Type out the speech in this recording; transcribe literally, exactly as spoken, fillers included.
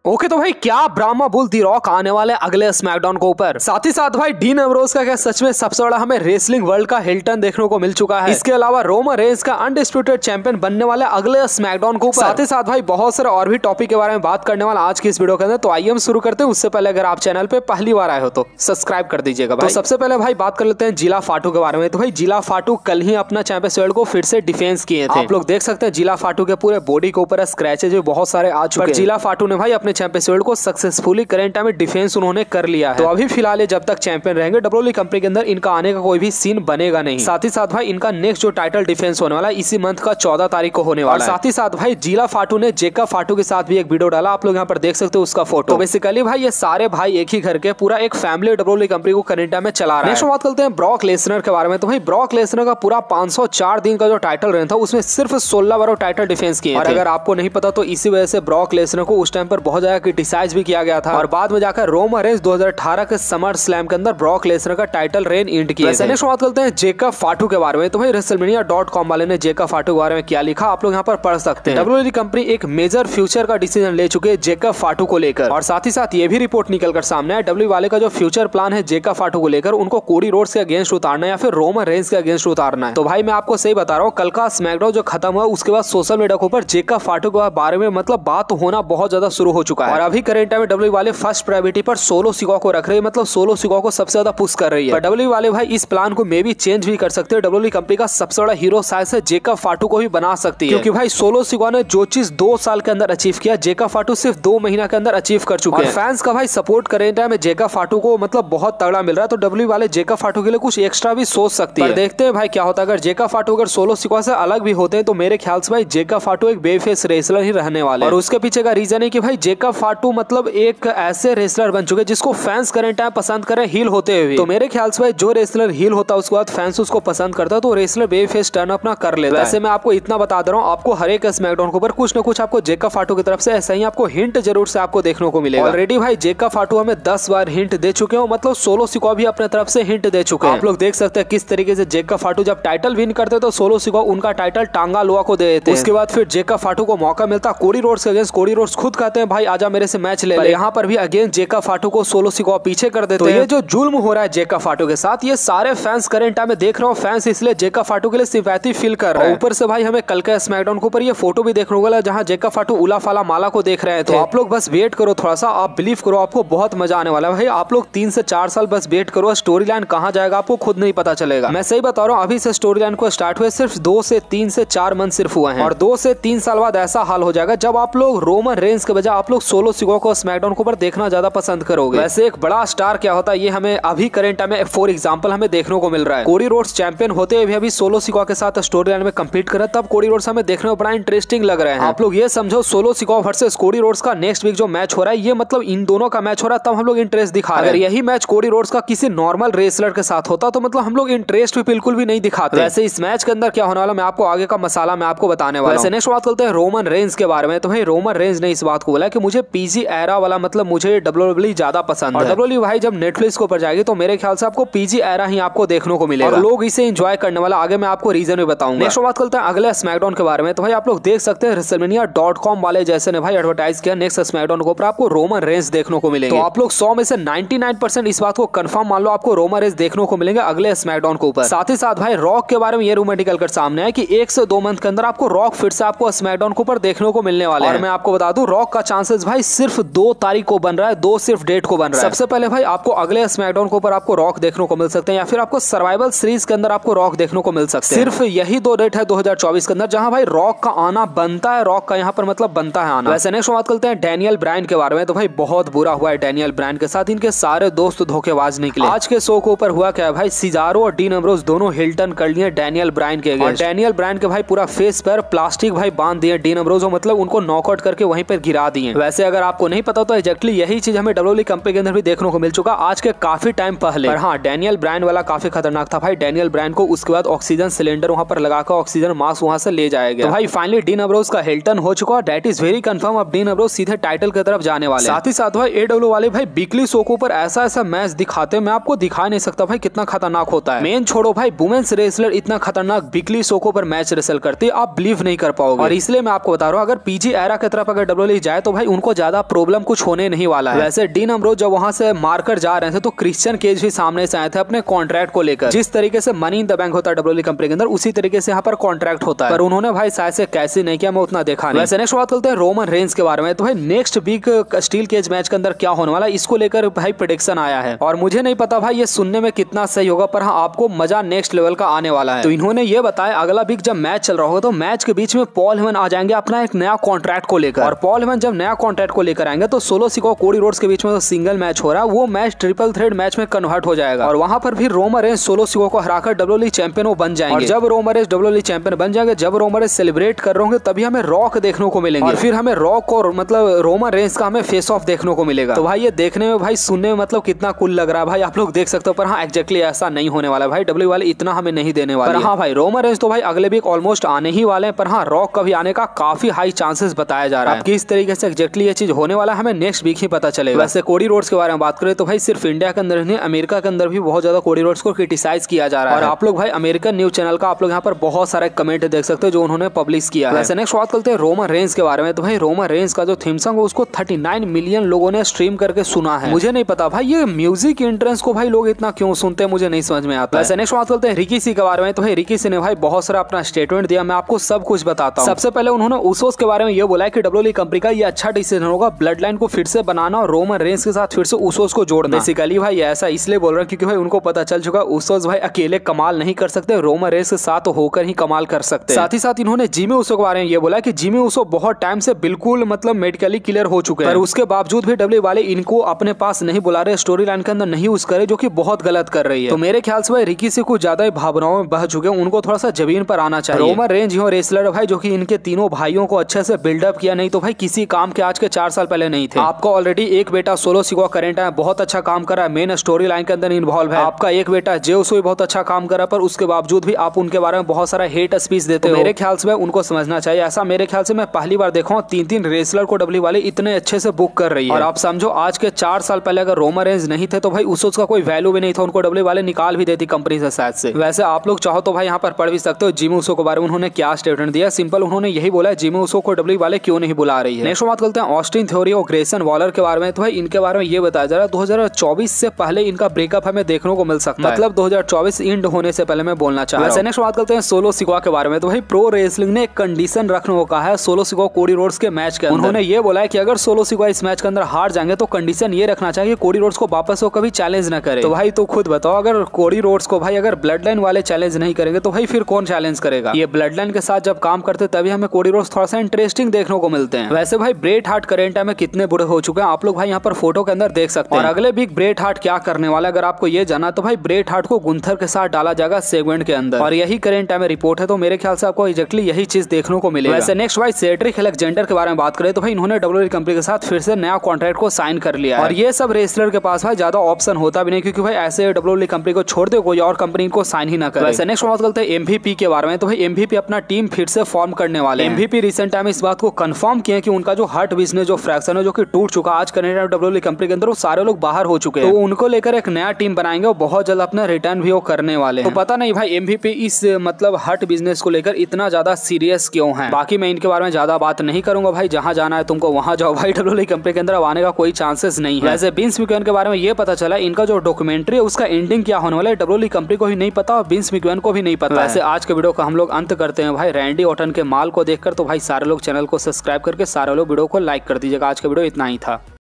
Okay तो भाई क्या ब्राह्मा बुल दी रॉक आने वाले अगले स्मैकडाउन को ऊपर। साथ ही साथ भाई डीन एम्ब्रोज का क्या सच में सबसे बड़ा हमें रेसलिंग वर्ल्ड का हिल्टन देखने को मिल चुका है। इसके अलावा रोमन रेंस का अनडिस्प्यूटेड चैंपियन बनने वाले अगले स्मैकडाउन को ऊपर। साथ ही साथ भाई बहुत सारे और भी टॉपिक के बारे में बात करने वाला आज की इस वीडियो के अंदर। तो आइए हम शुरू करते हैं। उससे पहले अगर आप चैनल पे पहली बार आए हो तो सब्सक्राइब कर दीजिएगा भाई। तो सबसे पहले भाई बात कर लेते हैं जिला फाटू के बारे में। तो भाई जिला फाटू कल ही अपना चैंपियंस वर्ल्ड को फिर से डिफेंस किए थे। आप लोग देख सकते हैं जिला फाटू के पूरे बॉडी के ऊपर स्क्रैचेज बहुत सारे आ चुके हैं। जिला फाटू ने भाई अपने चैंपियंस वर्ल्ड को सक्सेसफुली करंट टाइम में डिफेंस उन्होंने कर लिया है। तो अभी फिलहाल जब तक चैंपियन रहेंगे डब्ल्यूडब्ल्यूई कंपनी के अंदर इनका आने का कोई भी सीन बनेगा नहीं। साथ ही साथ भाई इनका नेक्स्ट जो टाइटल डिफेंस होने वाला है इसी मंथ का चौदह तारीख को होने वाला है। साथ ही साथ भाई जिला फाटू ने जेका फाटू के साथ भी एक वीडियो डाला, आप लोग यहाँ पर देख सकते हो उसका फोटो। तो बेसिकली भाई ये सारे भाई एक ही घर के पूरा एक फैमिली डब्ल्यूडब्ल्यूई कंपनी को करंट टाइम में चला रहा है। नेक्स्ट बात करते हैं ब्रॉक लेसनर के बारे में। तो भाई ब्रॉक लेसनर का पूरा पाँच सौ चार दिन का जो टाइटल रन था उसमें सिर्फ सोलह बार टाइटल डिफेंस किए। और अगर आपको नहीं पता तो इसी वजह से ब्रॉक लेसनर को उस टाइम पर बहुत ज्यादा क्रिटिसाइज भी किया गया था और बाद में जाकर रोमन रेंस दो हज़ार अठारह के समर स्लैम के अंदर ब्रॉक लेसनर का टाइटल रेन एंड किया। वैसे नेक्स्ट बात करते हैं जेका फाटू के बारे में। तो भाई रेसलमेनिया डॉट कॉम वाले ने जेका फाटू के बारे में क्या लिखा आप लोग यहाँ पर पढ़ सकते हैं। डब्ल्यूडब्ल्यूई कंपनी एक मेजर फ्यूचर का डिसीजन ले चुके हैं जेका फाटू को लेकर। और साथ ही साथ ये भी रिपोर्ट निकल कर सामने है डब्ल्यूडब्ल्यूई वाले का जो फ्यूचर प्लान है जेका फाटू को लेकर उनको कोडी रोड्स के अगेंस्ट उतारना है या फिर रोमन रेंस के अगेंस्ट उतारना है। तो भाई मैं आपको सही बता रहा हूँ, कल का स्मैकडाउन जो खत्म हुआ उसके बाद सोशल मीडिया के ऊपर जेका फाटू के बारे में मतलब बात होना बहुत ज्यादा शुरू हो चुका है। और अभी करंट टाइम में डब्ल्यूडब्ल्यूई वाले फर्स्ट प्रायोरिटी पर सोलो सिकॉ को रख रहे हैं, मतलब सोलो सिकॉ को सबसे ज्यादा पुश कर रही है। डब्ल्यूडब्ल्यूई वाले भाई इस प्लान को मे भी चेंज भी कर सकते हैं। डब्ल्यूडब्ल्यूई कंपनी का सबसे बड़ा हीरो शायद से जेका फाटू को भी बना सकती है, क्योंकि भाई सोलो सिकॉ ने जो चीज दो साल के अंदर अचीव किया जेका फाटू सिर्फ दो महीना के अंदर अचीव कर चुके हैं। फैंस का भाई सपोर्ट करंट टाइम में जेका फाटू को मतलब बहुत तगड़ा मिल रहा है। तो डब्ल्यूडब्ल्यूई वाले जेका फाटू के लिए कुछ एक्स्ट्रा भी सोच सकती है। देखते हैं भाई क्या होता है। अगर जेका फाटू अगर सोलो सिकॉ से अलग भी होते हैं तो मेरे ख्याल से भाई जेका फाटू एक बेफेस रेसलर ही रहने वाले। और उसके पीछे का रीजन है कि भाई जेका फाटू मतलब एक ऐसे रेसलर बन चुके जिसको फैंस करंट टाइम पसंद करें हील होते हुए। तो मेरे ख्याल से भाई जो रेसलर हील होता है उसके बाद फैंस उसको पसंद करता है तो रेसलर बेफेस टर्न अपना कर लेता है। वैसे मैं आपको इतना बता दे रहा हूँ, आपको हर एक स्मैकडाउन के ऊपर कुछ न कुछ आपको जेका फाटू की तरफ से ऐसा ही आपको हिंट जरूर से आपको देखने को मिलेगा। ऑलरेडी भाई जेका फाटू हमें दस बार हिंट दे चुके हो, मतलब सोलो सिकॉ भी अपने तरफ से हिंट दे चुके हैं। आप लोग देख सकते हैं किस तरीके से जेका फाटू जब टाइटल विन करते तो सोलो सिकॉ उनका टाइटल टांगा लोआ को दे देते। उसके बाद फिर जेका फाटू को मौका मिलता कोडी रोड्स के अगेंस्ट, कोडी रोड्स खुद कहते हैं भाई आजा मेरे से मैच ले ले। यहाँ पर भी अगेंस्ट जेका फाटू को सोलो सिकॉ पीछे कर देते हैं। ये जो जुल्म हो रहा है जेका फाटू के साथ ये सारे फैंस करंट टाइम में देख रहे हो। फैंस इसलिए जेका फाटू के लिए सिंपैथी फील कर रहे हैं। ऊपर से भाई हमें कल के स्मैकडाउन के ऊपर ये फोटो भी देखने को मिला जहां जेका फाटू उला फाला माला को देख रहे थे। तो आप लोग बस वेट करो थोड़ा सा, आप बिलीव करो आपको बहुत मजा आने वाला है भाई। आप लोग तीन से चार साल बस वेट करो, स्टोरी लाइन कहाँ जाएगा आपको खुद नहीं पता चलेगा। मैं सही बता रहा हूँ, अभी से स्टोरी लाइन को स्टार्ट हुए सिर्फ दो से तीन से चार मंथ सिर्फ हुए हैं और दो से तीन साल बाद ऐसा हाल हो जाएगा जब आप लोग रोमन रेंस के बजाय आप लोग सोलो सिकॉ को स्मैकडाउन के ऊपर देखना ज्यादा पसंद करोगे। वैसे एक बड़ा स्टार क्या होता है ये हमें अभी करंट टाइम में फॉर एग्जांपल हमें देखने को मिल रहा है। कोडी रोड्स चैंपियन होते हुए अभी सोलो सिकॉ के साथ स्टोरी लाइन में कंप्लीट कर तब कोडी रोड्स हमें देखने में बड़ा इंटरेस्टिंग लग रहे हैं। आप लोग ये समझो Solo Sikoa versus Cody Rhodes का नेक्स्ट वीक जो मैच हो रहा है ये मतलब इन दोनों का मैच हो रहा है तब हम लोग इंटरेस्ट दिखा रहे हैं। अगर यही मैच कोडी रोड्स का किसी नॉर्मल रेसलर के साथ होता तो मतलब हम लोग इंटरेस्ट भी बिल्कुल भी नहीं दिखाते। वैसे इस मैच के अंदर क्या होने वाला मैं आपको आगे का मसाला मैं आपको बताने वाला हूं। नेक्स्ट बात करते हैं रोमन रेंस के बारे में। तो भाई रोमन रेंस ने इस बात को बोला कि मुझे पीजी एरा वाला मतलब मुझे डब्ल्यूडब्ल्यूई ज्यादा पसंद है। और डब्ल्यूडब्ल्यूई भाई जब नेटफ्लिक्स के ऊपर जाएगी तो मेरे ख्याल से आपको पीजी एरा ही आपको देखने को मिलेगा और लोग इसे एंजॉय करने वाला। आगे मैं आपको रीजन भी बताऊंगा। नेक्स्ट बात करते हैं अगले स्मैकडाउन के बारे में। तो भाई आप लोग देख सकते हैं रेसलमेनिया डॉट कॉम वाले जैसे ने भाई एडवर्टाइज किया नेक्स्ट स्मैकडाउन के ऊपर आपको रोमन रेंस देखने को मिलेंगे। तो आप लोग सौ में से निन्यानवे परसेंट इस बात को कंफर्म मान लो आपको रोमन रेंस देखने को मिलेंगे अगले स्मैकडाउन के ऊपर। साथ ही साथ भाई रॉक के बारे में ये रूमर निकल कर सामने है कि एक से दो मंथ के अंदर आपको रॉक फिर से आपको स्मैकडाउन के ऊपर देखने को मिलने वाले हैं। और मैं आपको बता दूं रॉक का चांसेस भाई सिर्फ दो तारीख को बन रहा है, दो सिर्फ डेट को बन रहा है। सबसे पहले भाई आपको अगले स्मैकडाउन के ऊपर आपको रॉक देखने को मिल सकते हैं या फिर आपको सर्वाइवल सीरीज के अंदर आपको रॉक देखने को मिल सकते हैं। सिर्फ यही दो डेट है दो हज़ार चौबीस के अंदर जहां भाई रॉक का आना बनता है, रॉक का यहाँ पर मतलब बनता है आना। वैसे नेक्स्ट बात करते हैं डैनियल ब्रायन के बारे में। तो भाई बहुत बुरा हुआ है डैनियल ब्रायन के साथ, इनके सारे दोस्त धोखेबाज निकले। आज के शो के ऊपर हुआ क्या है भाई, सिजारो और डीन एम्ब्रोज दोनों हिल्टन कर लिए डैनियल ब्रायन के अगेंस्ट। डैनियल ब्रायन के भाई पूरा फेस पर प्लास्टिक भाई बांध दिए डीन एम्ब्रोज, मतलब उनको नॉकआउट करके वहीं पर गिरा दिए। वैसे अगर आपको नहीं पता तो एक्जेक्टली यही चीज हमें डब्ल्यूडब्ल्यूई कंपनी के अंदर भी देखने को मिल चुका आज के काफी टाइम पहले। पर हाँ डैनियल ब्रायन वाला काफी खतरनाक था भाई। डैनियल ब्रायन को उसके बाद ऑक्सीजन सिलेंडर वहां पर लगाकर ऑक्सीजन मास्क वहां से ले जाया गया। तो भाई फाइनली डीन एम्ब्रोज का हिल्टन हो चुका, दैट इज वेरी कंफर्म। अब डीन एम्ब्रोज सीधे टाइटल की तरफ जाने वाले। साथ ही साथ भाई एडब्ल्यू वाले भाई वीकली शो के ऊपर ऐसा ऐसा मैच दिखाते मैं आपको दिखा नहीं सकता भाई कितना खतरनाक होता है। मेन छोड़ो भाई वुमेन्स रेसलर इतना खतरनाक वीकली शो के ऊपर मैच रेसल करते आप बिलीव नहीं कर पाओगे। और इसलिए मैं आपको बता रहा हूँ अगर पीजी एरा की तरफ अगर डब्ल्यूडब्ल्यूई जाए तो भाई उनको ज्यादा प्रॉब्लम कुछ होने नहीं वाला है। वैसे डीन अम्ब्रोज जब वहां से मारकर जा रहे थे तो क्रिश्चियन केज भी सामने से आए थे अपने कॉन्ट्रैक्ट को लेकर। जिस तरीके से मनी इन द बैंक होता है डब्ल्यूडब्ल्यूई कंपनी के अंदर, उसी तरीके से यहाँ पर कॉन्ट्रैक्ट होता है, पर उन्होंने भाई शायद से कैसे नहीं किया, मैं उतना देखा नहीं। वैसे नेक्स्ट बात करते हैं रोमन रेंज के बारे में। तो भाई next week steel cage match के अंदर क्या होने वाला है, इसको लेकर भाई प्रेडिक्शन आया है, और मुझे नहीं पता भाई ये सुनने में कितना सही होगा, पर हाँ आपको मजा नेक्स्ट लेवल का आने वाला है। तो इन्होंने ये बताया अगला वीक जब मैच चल रहा होगा तो मैच के बीच में पॉल हेमन आ जाएंगे अपना एक नया कॉन्ट्रैक्ट को लेकर, और पॉल हेमन जब नया कॉन्ट्रैक्ट को लेकर आएंगे तो सोलो सिकोआ कोडी रोड्स के बीच में जो सिंगल मैच हो रहा है वो मैच ट्रिपल थ्रेड मैच में कन्वर्ट हो जाएगा, और वहां पर भी रोमन रेंज सोलो सिकोआ को हराकर डब्ल्यूडब्ल्यूई चैंपियन बन जाएंगे। और जब रोमन रेंज डब्ल्यूडब्ल्यूई चैंपियन बन जाएंगे, जब रोमन रेंज सेलिब्रेट कर रहे होंगे, तभी हमें रॉक देखने को मिलेंगे, और फिर हमें रॉक और मतलब रोमन रेंज का हमें फेस ऑफ देखने को मिलेगा। तो भाई ये देखने में भाई सुनने में मतलब कितना कूल लग रहा है भाई, आप लोग देख सकते हो, पर हाँ एक्जैक्टली ऐसा नहीं होने वाला भाई, डब्ल्यू वाले इतना हमें नहीं देने वाले। पर हाँ भाई रोमन रेंज तो भाई अगले वीक ऑलमोस्ट आने ही वाले हैं, पर हाँ रॉक का भी आने का काफी हाई चांसेस बताया जा रहा है। किस तरीके से एक्जैक्टली ये चीज होने वाला है हमें नेक्स्ट वीक ही पता चलेगा। वैसे कोडी रोड्स के बारे में बात करें तो भाई सिर्फ इंडिया के अंदर नहीं, अमेरिका के अंदर भी बहुत ज्यादा कोडी रोड्स को क्रिटिसाइज किया जा रहा है, और आप लोग भाई अमेरिकन न्यूज चैनल का आप लोग यहाँ पर बहुत सारे कमेंट देख सकते हो जो उन्होंने पब्लिश किया है। वैसे नेक्स्ट बात करते हैं रोमन रेंज के बारे में। तो भाई रोमन रेंज का जो थीम सॉन्ग उसको उनतालीस मिलियन लोगों ने स्ट्रीम करके सुना है। मुझे नहीं पता भाई ये म्यूजिक एंट्रेंस को भाई लोग इतना क्यों सुनते हैं, मुझे नहीं समझ में आता। वैसे नेक्स्ट बात करते हैं रिकी सी के बारे में। तो भाई रिकी सी ने भाई बहुत सारा अपना स्टेटमेंट दिया, मैं आपको सब कुछ बताता हूँ। सबसे पहले उन्होंने उसोस के बारे में ये बोला कि डब्ल्यूडब्ल्यूई कंपनी का ये अच्छा डिसीजन होगा ब्लड लाइन को फिर से बनाना और रोमन रेंज के साथ फिर से उसोस को जोड़ना। बेसिकली भाई ऐसा इसलिए बोल रहा है क्योंकि भाई उनको पता चल चुका उसोस भाई अकेले कमाल नहीं कर सकते, रोमन रेंज के साथ होकर ही कमाल कर सकते। साथ ही साथ इन्होंने जिमी उसो के बारे में ये बोला कि जिमी उसो बहुत टाइम से बिल्कुल मतलब मेडिकली क्लियर हो चुके हैं, पर उसके बावजूद भी डब्ल्यूडब्ल्यूई वाले इनको अपने पास नहीं बुला रहे, स्टोरी लाइन के अंदर नहीं यूज करे, जो कि बहुत गलत कर रही है। तो मेरे ख्याल से भाई रिकी से कुछ ज्यादा भावनाओं में बह चुके हैं, उनको थोड़ा सा जमीन पर आना चाहिए। रोमन रेंज हो रेसलर भाई जो कि इनके तीनों भाइयों को अच्छे से बिल्डअप किया, नहीं तो भाई किसी काम के आज के चार साल पहले नहीं थे। आपका ऑलरेडी एक बेटा सोलो सिकोआ करेंट है, बहुत अच्छा काम कर रहा है, मेन स्टोरी लाइन के अंदर इन्वॉल्व है। आपका एक बेटा जे उसो भी बहुत अच्छा काम कर रहा है, पर उसके बावजूद भी आप उनके बारे में बहुत सारा हेट स्पीच देते हो। मेरे ख्याल से उनको समझना चाहिए। ऐसा मेरे ख्याल से मैं पहली बार देखा हूँ तीन तीन रेसलर को डब्ल्यू वाले इतने अच्छे से बुक कर रही है। और आप समझो आज के चार साल पहले अगर रोमन रेंज नहीं थे तो भाई उसका कोई वैल्यू भी नहीं था, उनको डब्ल्यू वाले निकाल भी देती कंपनी से शायद से। वैसे आप लोग चाहो तो भाई यहाँ पर पढ़ भी सकते हो जिमी उसो के बारे में उन्होंने क्या स्टेटमेंट दिया। सिंपल उन्होंने यही बोला है जिमी उसो को डब्ल्यू वाले क्यों नहीं बुला रही है। नेक्स्ट बात करते हैं ऑस्टिन थ्योरी और ग्रेसन वॉलर के बारे में। तो भाई इनके बारे में ये बताया जा रहा है दो हज़ार चौबीस से पहले इनका ब्रेकअप हमें देखने को मिल सकता है, मतलब दो हज़ार चौबीस एंड होने से पहले मैं बोलना चाह रहा हूं। नेक्स्ट बात करते हैं सोलो सिकोआ के बारे में। तो भाई प्रो रेसलिंग ने एक कंडीशन रखने को कहा है सोलो सिकोआ कोडी रोड्स के मैच के अंदर। उन्होंने ये बोला है कि अगर सोलो सिकोआ इस मैच के अंदर हार जाएंगे तो कंडीशन ये रखना चाहिए कोडी रोड्स को वापस वो कभी चैलेंज न करे। तो भाई तो खुद बताओ अगर कोडी रोड्स को भाई अगर ब्लड लाइन वाले चैलेंज नहीं करेंगे तो भाई फिर कौन चैलेंज करेगा। ये ब्लड लाइन के साथ जब काम करते तभी हमें कोडी रोड्स थोड़ा सा इंटरेस्टिंग देखने को मिलते हैं। वैसे भाई ब्रेट हार्ट करेंट टाइम में कितने बुरे हो चुके हैं आप लोग भाई यहाँ पर फोटो के अंदर देख सकते हैं। और अगले वीक ब्रेट हार्ट क्या करने वाला है अगर आपको ये जाना तो भाई ब्रेट हार्ट को गुंथर के साथ डाला जाएगा सेगमेंट के अंदर, और यही करेंट टाइम में रिपोर्ट है। तो मेरे ख्याल से आपको एग्जैक्टली यही चीज देखने को मिलेगा। वैसे नेक्स्ट भाई सेड्रिक अलेक्जेंडर के बारे में बात करें तो भाई इन्होंने डब्ल्यूडब्ल्यूई कंपनी के साथ फिर से नया कॉन्ट्रैक्ट को साइन कर लिया है। और ये सब रेसलर के पास भाई ज्यादा ऑप्शन होता भी नहीं, क्योंकि भाई ऐसे डब्ल्यूडब्ल्यूई कंपनी को छोड़ दे कोई और कंपनी को साइन ही ना करे। वैसे नेक्स्ट बात करते हैं एमवीपी के बारे में। तो भाई एमवीपी अपना टीम फिर से फॉर्म करने वाले हैं। एमवीपी रिसेंट टाइम इस बात को कंफर्म किया कि उनका जो हर्ट बिजनेस जो फ्रैक्शन है जो कि टूट चुका आज कनेडा डब्ल्यूडब्ल्यूई कंपनी के अंदर वो सारे लोग बाहर हो चुके हैं, तो उनको लेकर एक नया टीम बनाएंगे और बहुत जल्द अपना रिटर्न भी वो करने वाले हैं। तो पता नहीं भाई एमवीपी इस मतलब हर्ट बिजनेस को लेकर इतना ज्यादा सीरियस क्यों है। बाकी मैं इनके बारे में ज्यादा बात नहीं करूंगा भाई, जहां जाना है तुमको वहां जाओ भाई, डब्ल्यूडब्ल्यूई कंपनी के अंदर आने का कोई चांसेस नहीं है। वैसे विंस मैकमैन के बारे में ये पता चला इनका जो डॉक्यूमेंट्री है उसका एंडिंग क्या होने वाला है डब्ल्यूडब्ल्यूई कंपनी को ही नहीं पता और विंस मैकमैन को भी नहीं पता। वैसे आज के वीडियो का हम लोग अंत करते हैं भाई रैंडी ऑर्टन के माल को देखकर। तो भाई सारे लोग चैनल को सब्सक्राइब करके सारे लोग वीडियो को लाइक कर दीजिएगा। आज का वीडियो इतना ही था।